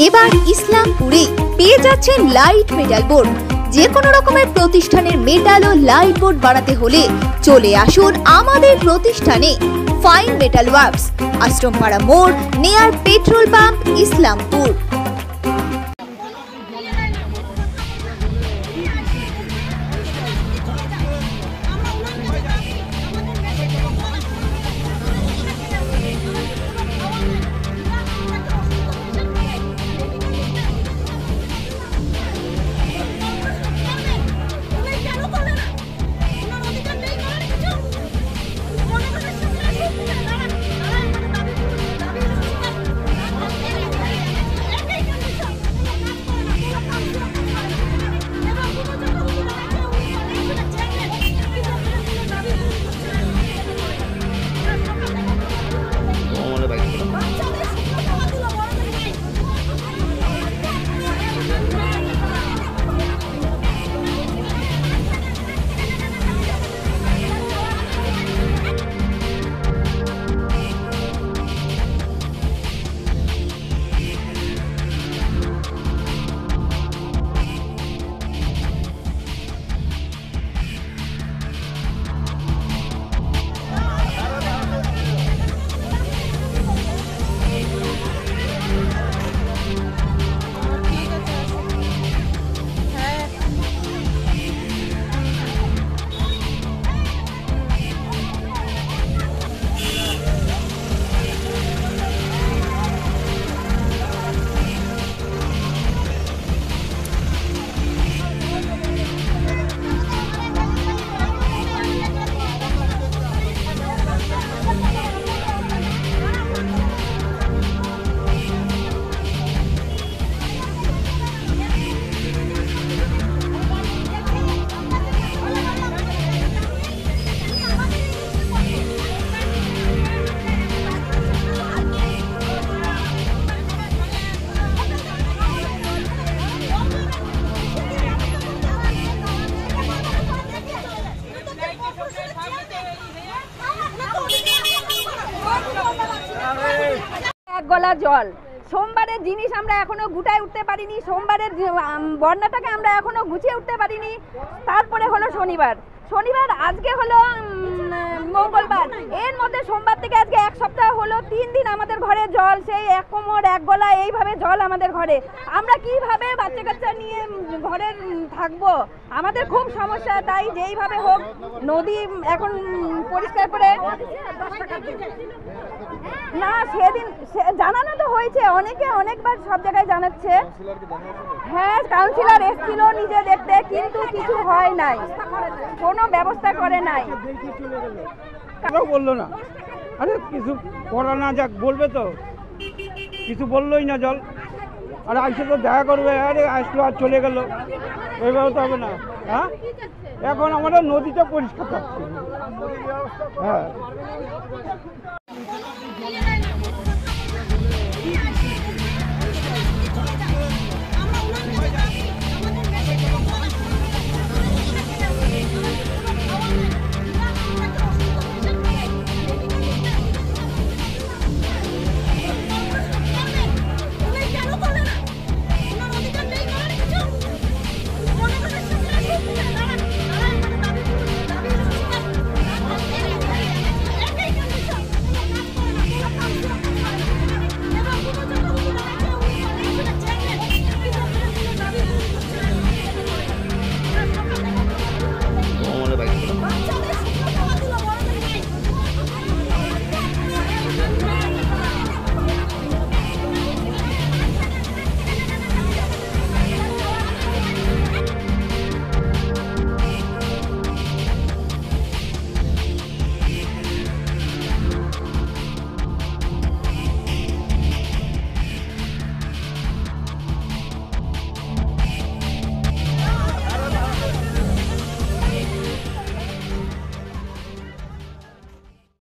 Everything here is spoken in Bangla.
এবার ইসলামপুরে পেয়ে যাচ্ছেন লাইট মেটাল বোর্ড। যে কোনো রকমের প্রতিষ্ঠানের মেটাল ও লাইট বোর্ড বানাতে হলে চলে আসুন আমাদের প্রতিষ্ঠানে। ফাইন মেটাল ওয়ার্কস, আশ্রমপাড়া মোড়, নিয়ার পেট্রোল পাম্প, ইসলামপুর। গলা জল, সোমবারের জিনিস আমরা এখনো গুটায় উঠতে পারিনি, সোমবারের বন্যাটাকে আমরা এখনো গুছিয়ে উঠতে পারিনি। তারপরে হলো শনিবার, আজকে হলো মঙ্গলবার, এর মধ্যে সোমবার থেকে আজকে এক সপ্তাহ হলো 3 দিন আমাদের ঘরে জল, সেই এক কোমর এক গলা এইভাবে জল আমাদের ঘরে। আমরা কিভাবে বাচ্চা কাচ্চা নিয়ে ঘরে থাকবো? আমাদের খুব সমস্যা। তাই যেইভাবে হোক নদী এখন পরিষ্কার করে না, সেদিন জানানো তো হয়েছে, অনেকে অনেকবার সব জায়গায় জানাচ্ছে। হ্যাঁ, কাউন্সিলর এসেছিল নিজে দেখতে, কিন্তু কিছু হয় নাই, কোনো ব্যবস্থা করে নাই। বললো না, আরে কিছু করা না যাক, বলবে তো, কিছু বললোই না। জল আর আইসে তো দেখা করবে, আরে আসলো আর চলে গেল, এইভাবে তো হবে না। হ্যাঁ, এখন আমাদের নদীটা পরিষ্কার থাকছে। হ্যাঁ।